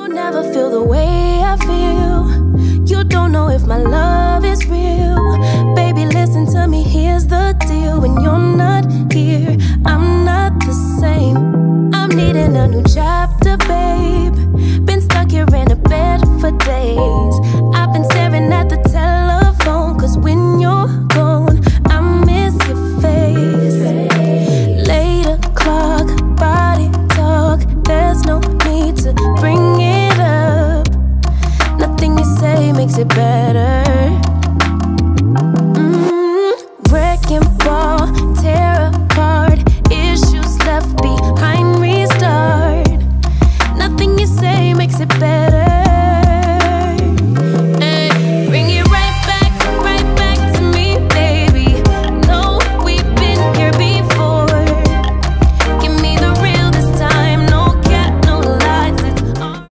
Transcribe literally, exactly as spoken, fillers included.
You never feel the way I feel. You don't know if my love is real. Baby, listen to me, here's the deal. When you're not here, I'm not the same. I'm needing a new chapter.